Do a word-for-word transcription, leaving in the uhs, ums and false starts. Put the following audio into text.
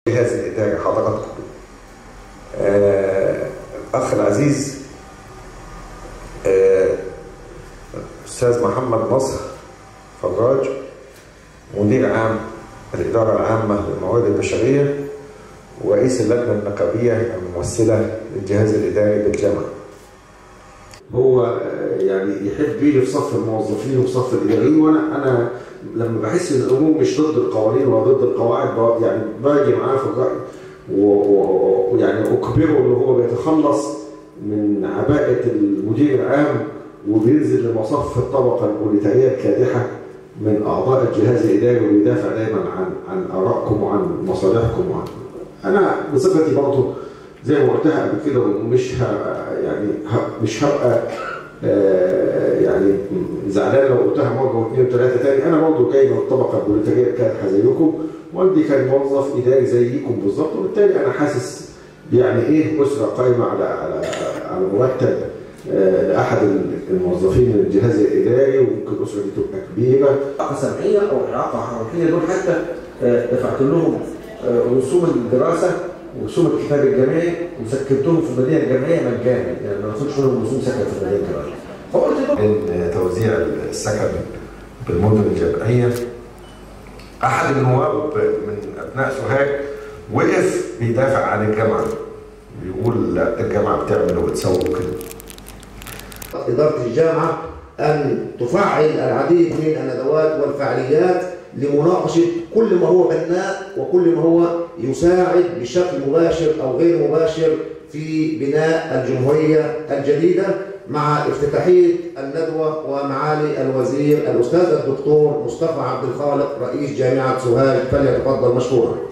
جهاز الإداري حضراتكم آه، الأخ العزيز آه، أستاذ محمد نصر فراج، مدير عام الإدارة العامة للموارد البشرية ورئيس اللجنة النقابية الممثلة للجهاز الإداري بالجامعة. هو يعني يحب يجي في صف الموظفين وفي صف الإداريين، وأنا أنا لما بحس إن الأمور مش ضد القوانين ولا ضد القواعد يعني باجي معاه في الرأي ويعني أكبره إن هو بيتخلص من عباءة المدير العام وبينزل لمصف الطبقة البوليتارية الكادحة من أعضاء الجهاز الإداري ويدافع دايما عن عن آرائكم وعن مصالحكم. وعن أنا بصفتي برضه زي ما قلتها قبل كده ومش يعني مش هبقى آه يعني زعلان لو قلتها مره واثنين وثلاثه تاني. انا برضه جاي من الطبقه البوليتاريه الكادحه زيكم، والدي كان موظف اداري زيكم بالظبط، وبالتالي انا حاسس يعني ايه اسره قايمه على على على مرتب آه لاحد الموظفين من الجهاز الاداري، وممكن الاسره دي تبقى كبيره. اعاقه سمعيه او اعاقه حركيه دول حتى آه دفعت لهم آه رسوم الدراسه ورسوم الكتاب الجامعي وسكنتهم في المدينه الجامعيه مجانا، يعني ما ناخدش منهم رسوم سكن في المدينه الجامعيه. فقلت له ان توزيع السكن بالمدن الجامعيه، احد النواب من ابناء سوهاج وقف بيدافع عن الجامعه، بيقول لا الجامعه بتعمل وبتسوي كده. اداره الجامعه ان تفعل العديد من الندوات والفعاليات لمناقشه كل ما هو بناء وكل ما هو يساعد بشكل مباشر او غير مباشر في بناء الجمهوريه الجديده، مع افتتاحيه الندوه ومعالي الوزير الاستاذ الدكتور مصطفى عبد الخالق رئيس جامعه سوهاج، فليتفضل مشكورا.